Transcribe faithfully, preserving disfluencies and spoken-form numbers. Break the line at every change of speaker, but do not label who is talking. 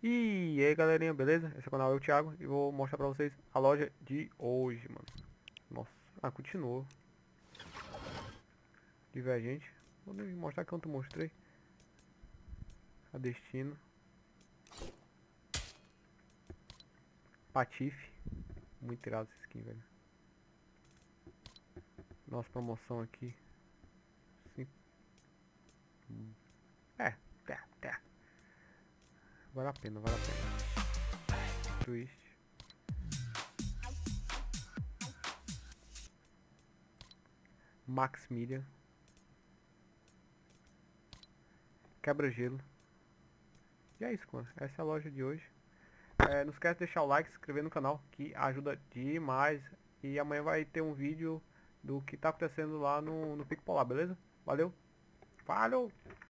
E aí galerinha, beleza? Esse é o canal, eu, Thiago, e vou mostrar pra vocês a loja de hoje, mano. Nossa, ah, continuou. Divergente. Vou nem mostrar quanto eu mostrei. A Destino. Patife. Muito irado essa skin, velho. Nossa, promoção aqui. Sim. É, é, é. Vale a pena, vale a pena. Twist. Maximilian. Quebra-gelo. E é isso, mano. Essa é a loja de hoje. É, não esquece de deixar o like, se inscrever no canal, que ajuda demais. E amanhã vai ter um vídeo do que tá acontecendo lá no, no Pico Polar, beleza? Valeu, falou!